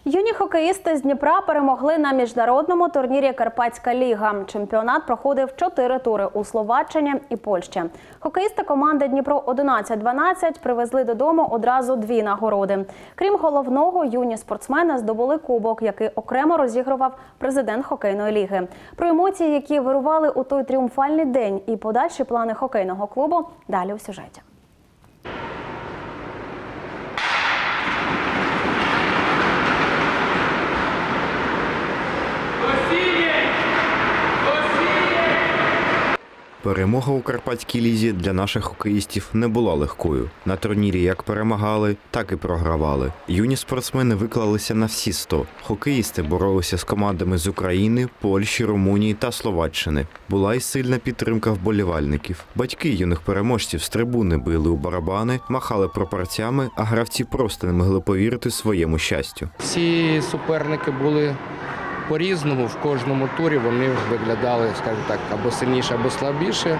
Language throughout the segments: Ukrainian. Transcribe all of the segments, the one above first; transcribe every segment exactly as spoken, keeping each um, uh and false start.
Юні хокеїсти з Дніпра перемогли на міжнародному турнірі «Карпатська ліга». Чемпіонат проходив чотири тури у Словаччині і Польщі. Хокеїсти команди «Дніпро одинадцять дванадцять» привезли додому одразу дві нагороди. Крім головного, юні спортсмени здобули кубок, який окремо розігрував президент хокейної ліги. Про емоції, які вирували у той тріумфальний день, і подальші плани хокейного клубу – далі у сюжеті. Перемога у Карпатській лізі для наших хокеїстів не була легкою. На турнірі як перемагали, так і програвали. Юні спортсмени виклалися на всі сто. Хокеїсти боролися з командами з України, Польщі, Румунії та Словаччини. Була й сильна підтримка вболівальників. Батьки юних переможців з трибуни били у барабани, махали прапорцями, а гравці просто не могли повірити своєму щастю. Всі суперники були по-різному, в кожному турі вони виглядали, скажімо так, або сильніше, або слабіше.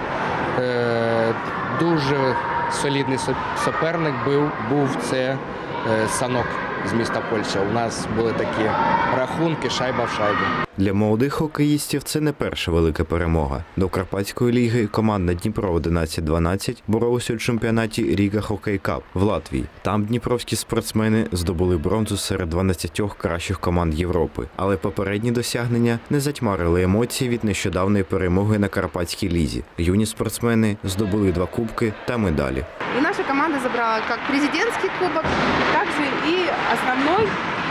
Дуже солідний суперник був, був це Санок з міста Польща. У нас були такі рахунки шайба в шайбу. Для молодих хокеїстів це не перша велика перемога. До Карпатської ліги команда «Дніпро одинадцять дванадцять» боролася у чемпіонаті Ріга Хокей Кап в Латвії. Там дніпровські спортсмени здобули бронзу серед дванадцятьох кращих команд Європи. Але попередні досягнення не затьмарили емоції від нещодавної перемоги на Карпатській лізі. Юні спортсмени здобули два кубки та медалі. И наша команда забрала как президентский кубок, так же и основной,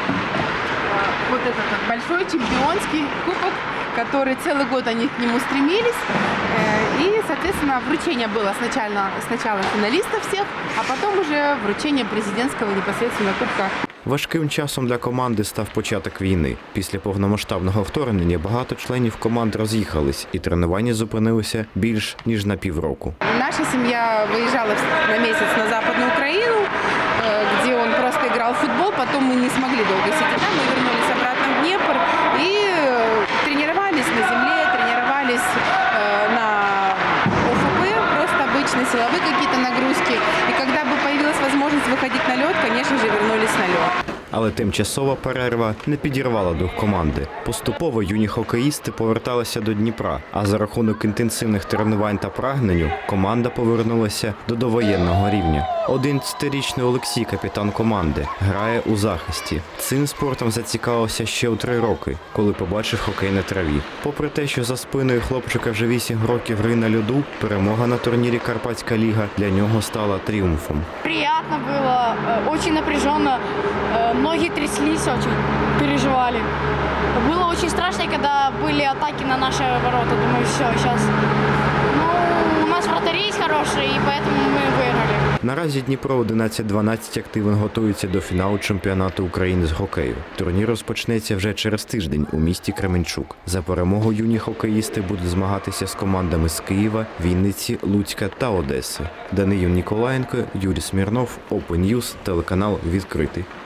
вот этот вот большой чемпионский кубок, который целый год они к нему стремились. И, соответственно, вручение было сначала, сначала финалистов всех, а потом уже вручение президентского непосредственно кубка. Важким часом для команди став початок війни. Після повномасштабного вторгнення багато членів команд роз'їхались, і тренування зупинилося більш ніж на півроку. Наша семья выезжала на месяц на Западную Украину, где он просто играл в футбол, потом мы не смогли долго сидеть там, мы вернулись обратно в Днепр и тренировались на земле, тренировались на ОФП, просто обычно силовые какие-то нагрузки. И когда бы появилась возможность выходить на лед, конечно же, вернулись на лед. Але тимчасова перерва не підірвала дух команди. Поступово юні хокеїсти поверталися до Дніпра, а за рахунок інтенсивних тренувань та прагненню команда повернулася до довоєнного рівня. одинадцятирічний Олексій, капітан команди, грає у захисті. Цим спортом зацікавився ще у три роки, коли побачив хокей на траві. Попри те, що за спиною хлопчика вже вісім років гри на льоду, перемога на турнірі «Карпатська ліга» для нього стала тріумфом. Приятно было, очень напряженно, ноги тряслись очень, переживали. Было очень страшно, когда были атаки на наши ворота. Думаю, все, сейчас. Ну, у нас вратари есть хорошие, и поэтому мы выиграли. Наразі Дніпро одинадцять дванадцять активно готується до фіналу чемпіонату України з хокею. Турнір розпочнеться вже через тиждень у місті Кременчук. За перемогу юні хокеїсти будуть змагатися з командами з Києва, Вінниці, Луцька та Одеси. Даниїл Ніколаєнко, Юрій Смірнов, Open News, телеканал «Відкритий».